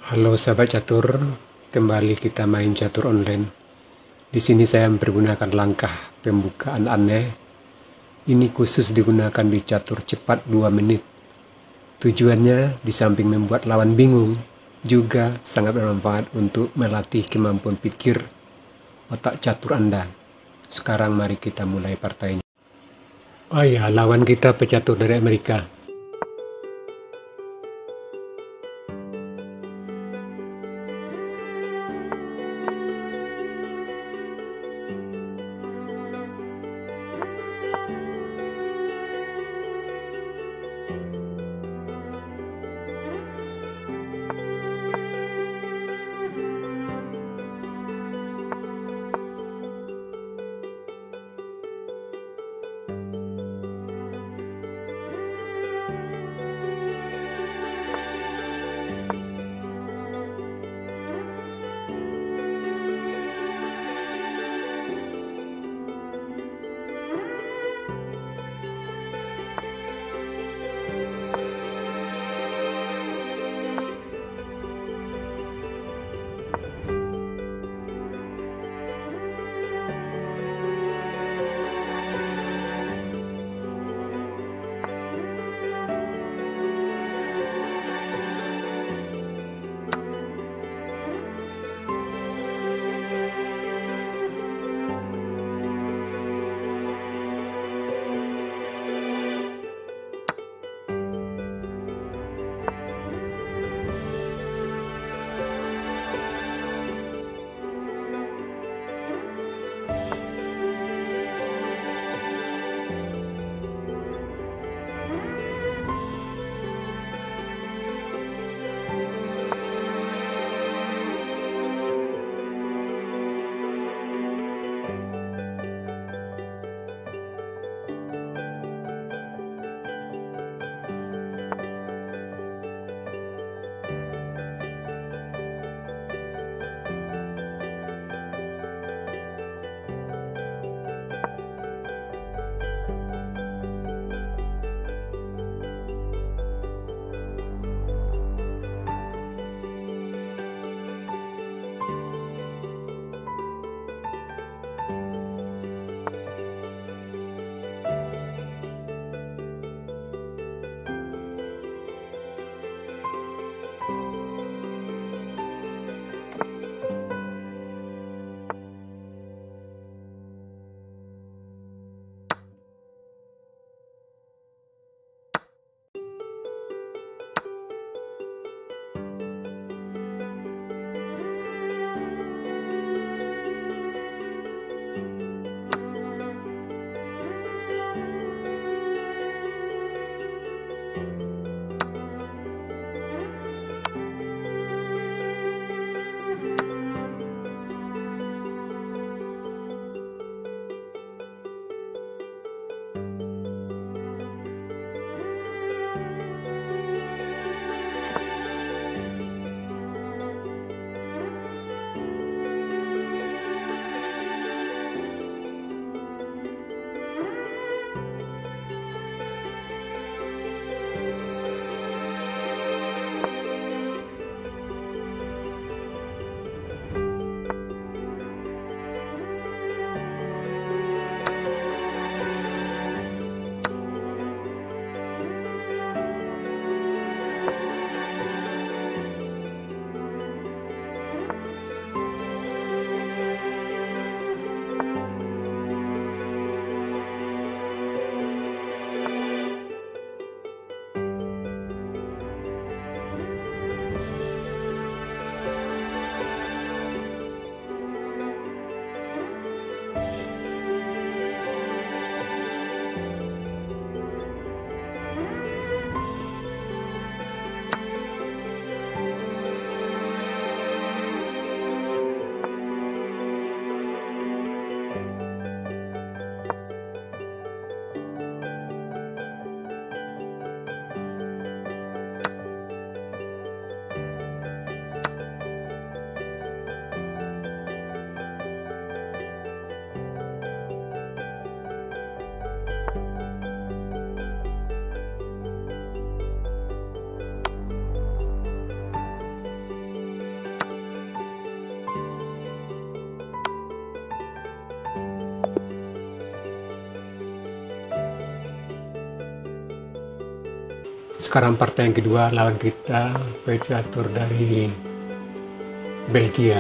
Halo sahabat catur, kembali kita main catur online. Di sini saya mempergunakan langkah pembukaan aneh. Ini khusus digunakan di catur cepat 2 menit. Tujuannya di samping membuat lawan bingung, juga sangat bermanfaat untuk melatih kemampuan pikir otak catur Anda. Sekarang mari kita mulai partainya. Oh ya, lawan kita pecatur dari Amerika. Sekarang partai yang kedua, lawan kita pecatur dari Belgia.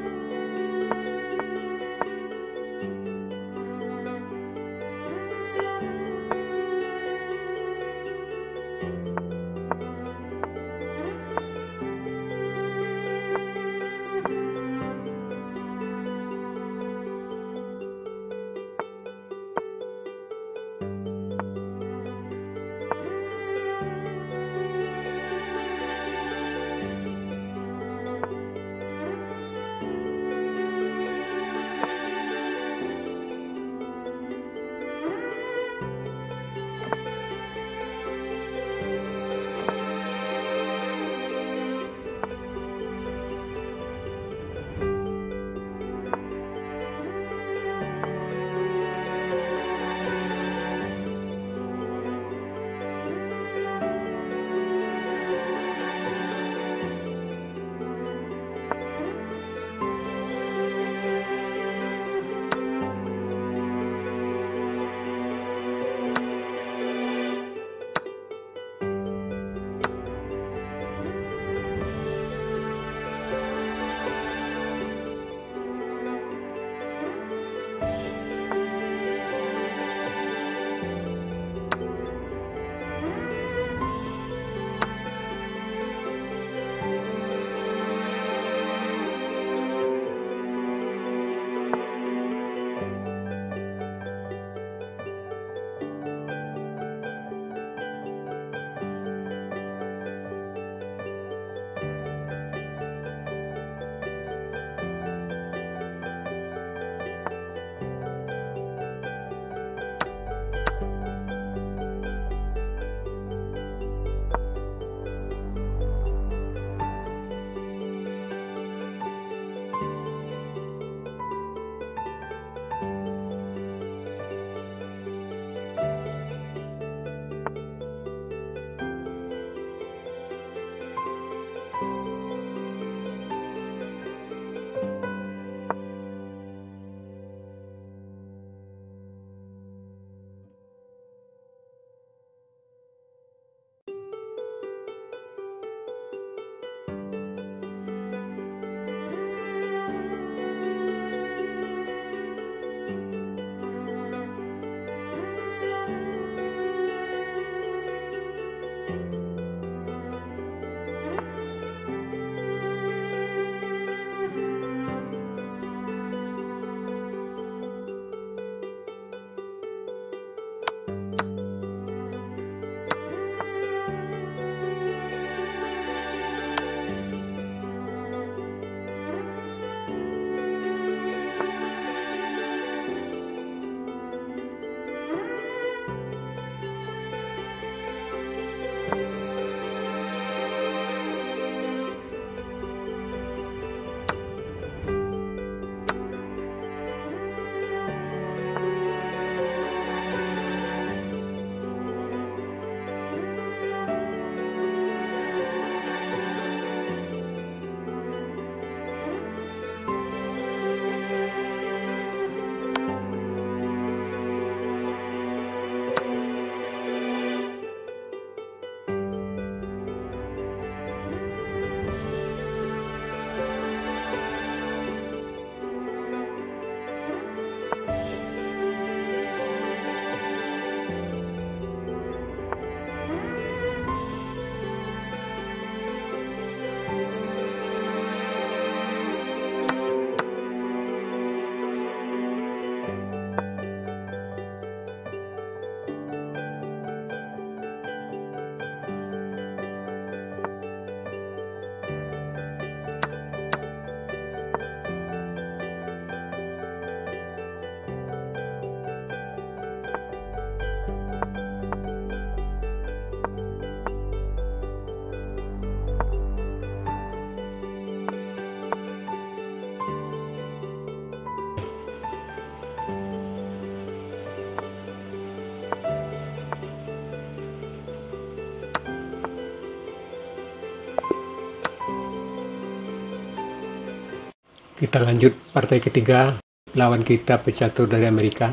Kita lanjut partai ketiga, lawan kita pecatur dari Amerika.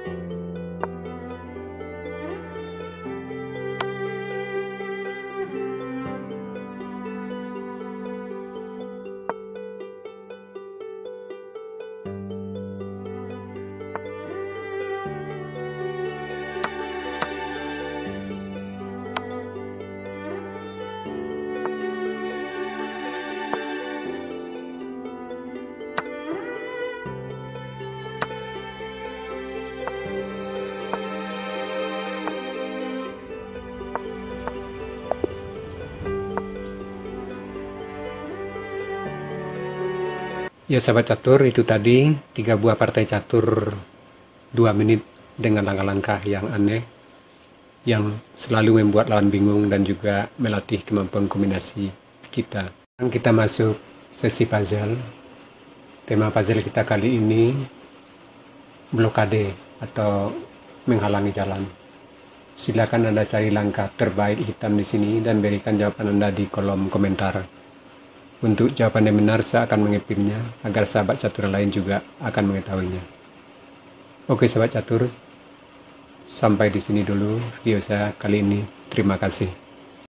Ya sahabat catur, itu tadi 3 buah partai catur 2 menit dengan langkah-langkah yang aneh, yang selalu membuat lawan bingung dan juga melatih kemampuan kombinasi kita. Sekarang kita masuk sesi puzzle. Tema puzzle kita kali ini blokade atau menghalangi jalan. Silakan Anda cari langkah terbaik hitam di sini dan berikan jawaban Anda di kolom komentar. Untuk jawaban yang benar, saya akan mengepinnya agar sahabat catur lain juga akan mengetahuinya. Oke sahabat catur, sampai di sini dulu video saya kali ini. Terima kasih.